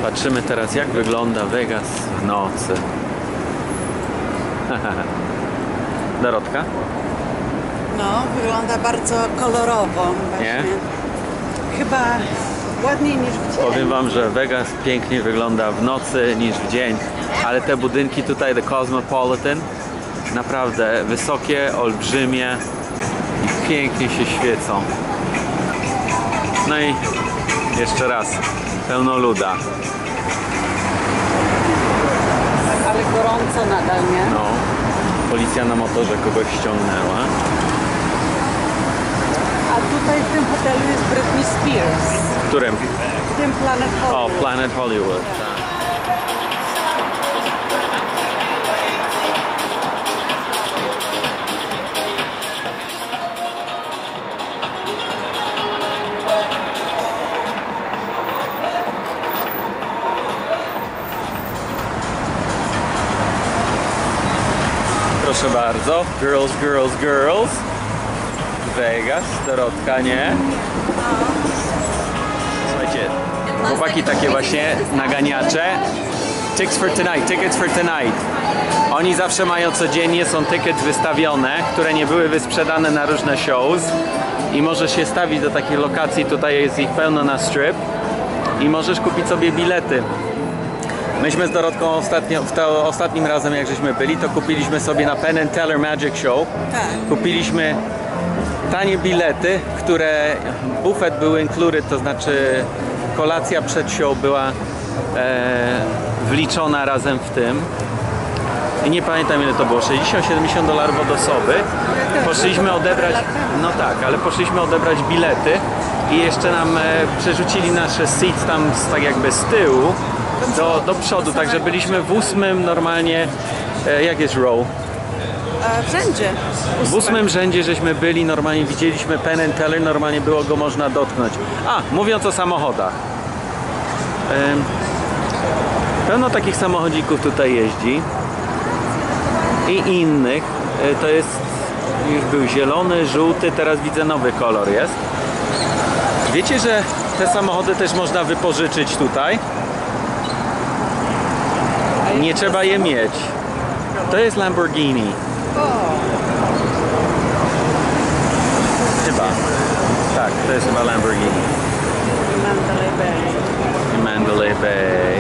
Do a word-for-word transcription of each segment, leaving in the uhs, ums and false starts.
Patrzymy teraz, jak wygląda Vegas w nocy. Dorotka? No, wygląda bardzo kolorowo. Właśnie. Nie? Chyba ładniej niż w dzień. Powiem wam, że Vegas piękniej wygląda w nocy niż w dzień, ale te budynki tutaj, The Cosmopolitan, naprawdę wysokie, olbrzymie i pięknie się świecą. No i jeszcze raz, pełno luda. Ale gorąco nadal, nie? No, policja na motorze kogoś ściągnęła. A tutaj w tym hotelu jest Britney Spears. W którym? W tym Planet Hollywood. O, Planet Hollywood, tak. Proszę bardzo, girls, girls, girls. Vegas, Dorotka, nie? Słuchajcie, chłopaki takie właśnie naganiacze. Tickets for tonight, tickets for tonight. Oni zawsze mają codziennie, są tickets wystawione, które nie były wysprzedane na różne shows. I możesz się stawić do takiej lokacji, tutaj jest ich pełno na strip. I możesz kupić sobie bilety. Myśmy z Dorotką ostatnio, w to, ostatnim razem jak żeśmy byli, to kupiliśmy sobie na Penn and Teller Magic Show. Tak. Kupiliśmy tanie bilety, które buffet był included, to znaczy kolacja przed show była e, wliczona razem w tym. I nie pamiętam ile to było, sześćdziesiąt siedemdziesiąt dolarów od osoby. Poszliśmy odebrać, no tak, ale poszliśmy odebrać bilety i jeszcze nam e, przerzucili nasze seats tam z, tak jakby z tyłu do, do przodu, także byliśmy w ósmym normalnie, e, jak jest row? E, wszędzie. W ósmym rzędzie żeśmy byli, normalnie widzieliśmy Penn and Teller, normalnie było go można dotknąć. A, mówiąc o samochodach. Ym, pełno takich samochodzików tutaj jeździ. I innych. Y, to jest, już był zielony, żółty, teraz widzę nowy kolor jest. Wiecie, że te samochody też można wypożyczyć tutaj? Nie trzeba je mieć. To jest Lamborghini. Chyba. Tak, to jest chyba Lamborghini. Mandalay Bay. Mandalay Bay.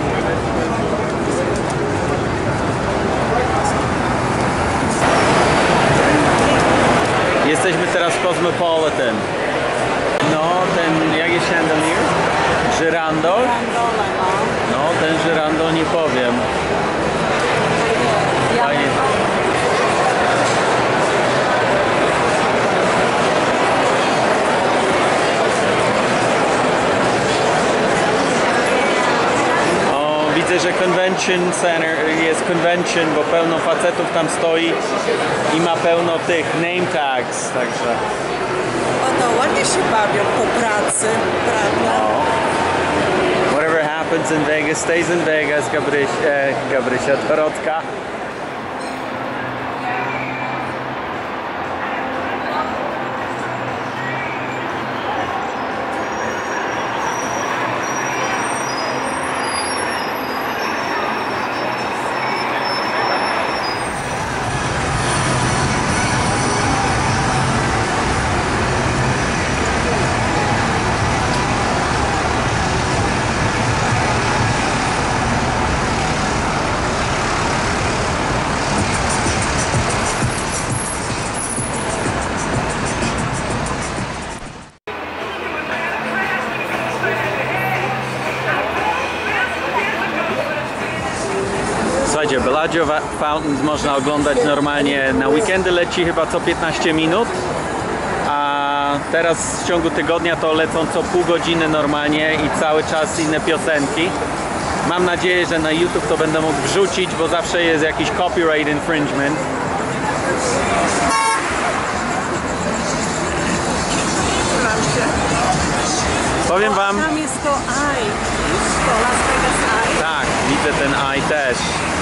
Jesteśmy teraz w Cosmopolitan. No, ten, jak jest chandelier? Żyrandol? No, ten żyrandol nie powiem. Fajnie. O, widzę, że Convention Center jest convention, bo pełno facetów tam stoi i ma pełno tych name tags, także. O, to ładnie się bawią po pracy, prawda? No. Whatever happens in Vegas stays in Vegas, Gabryś, e, Gabrysia, Dorotka. Słuchajcie, Bellagio Fountains można oglądać normalnie, na weekendy leci chyba co piętnaście minut, a teraz w ciągu tygodnia to lecą co pół godziny normalnie i cały czas inne piosenki. Mam nadzieję, że na YouTube to będę mógł wrzucić, bo zawsze jest jakiś copyright infringement. Powiem wam... Tam jest to Eye. To Las Vegas Eye. Tak, widzę ten Eye też.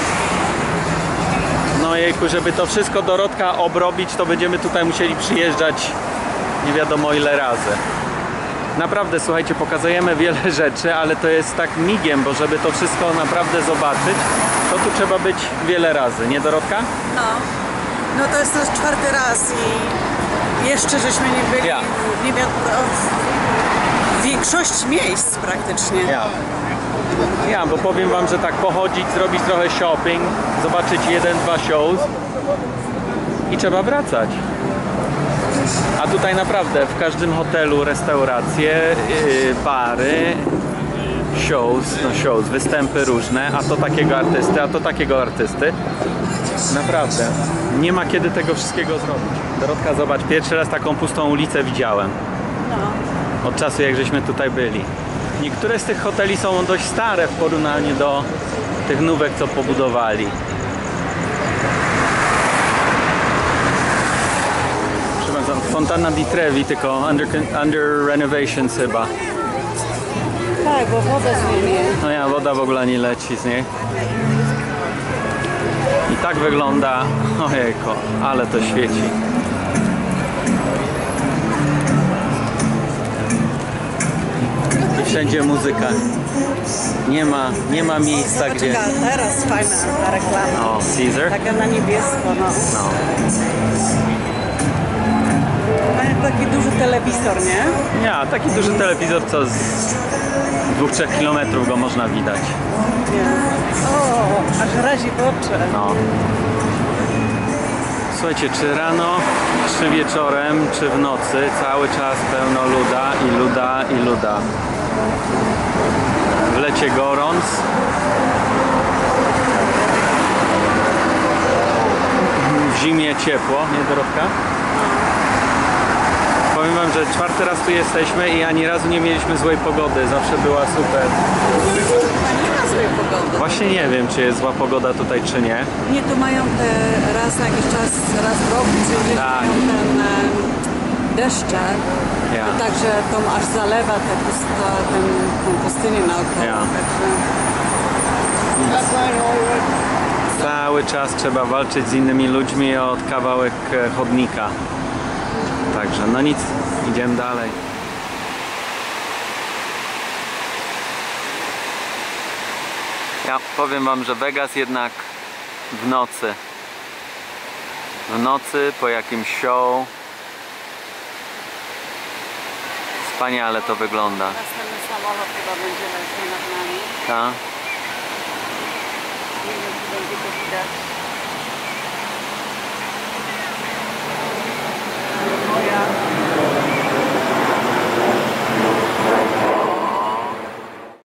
No jejku, żeby to wszystko Dorotka obrobić, to będziemy tutaj musieli przyjeżdżać nie wiadomo ile razy. Naprawdę, słuchajcie, pokazujemy wiele rzeczy, ale to jest tak migiem, bo żeby to wszystko naprawdę zobaczyć, to tu trzeba być wiele razy, nie Dorotka? No. No to jest nasz czwarty raz i jeszcze żeśmy nie byli Ja. nie wiem, w większości miejsc praktycznie. Ja. Ja, bo powiem wam, że tak pochodzić, zrobić trochę shopping, zobaczyć jeden, dwa shows i trzeba wracać. A tutaj naprawdę w każdym hotelu restauracje, yy, bary, shows, no shows, występy różne, a to takiego artysty, a to takiego artysty. Naprawdę. Nie ma kiedy tego wszystkiego zrobić. Dorotka, zobacz, pierwszy raz taką pustą ulicę widziałem. No. Od czasu, jak żeśmy tutaj byli. Niektóre z tych hoteli są dość stare w porównaniu do tych nówek, co pobudowali. Przepraszam, Fontana di Trevi, tylko under, under renovations chyba. Tak, bo woda zmieni. No ja, woda w ogóle nie leci z niej. I tak wygląda, ojejko, ale to świeci. I wszędzie muzyka. Nie ma, nie ma miejsca, gdzie... Czeka, teraz fajna ta reklama. O, Caesar? Taka na niebiesko, no. No. Mają taki duży telewizor, nie? Nie, taki duży telewizor, co z dwóch, trzech kilometrów go można widać. Nie. O, aż razi w oczy. No. Słuchajcie, czy rano, czy wieczorem, czy w nocy, cały czas pełno luda i luda i luda. W lecie gorąc. W zimie ciepło, nie Dorotka? Powiem wam, że czwarty raz tu jesteśmy i ani razu nie mieliśmy złej pogody, zawsze była super. Nie ma złej pogody. Właśnie nie wiem, czy jest zła pogoda tutaj, czy nie. Nie, tu mają te raz na jakiś czas, raz w roku, czy gdzieś Tak. mają ten e, deszcze. Ja. I także tą aż zalewa tę pusta, ten, tą pustynię naokoło. Ja. Także... Cały czas trzeba walczyć z innymi ludźmi o kawałek e, chodnika. Także no nic, idziemy dalej. Ja powiem wam, że Vegas jednak w nocy. W nocy po jakimś show. Wspaniale to wygląda. Następny samolot chyba będzie leciał nad nami. Ta? Nie wiem, czy będzie to widać. Moja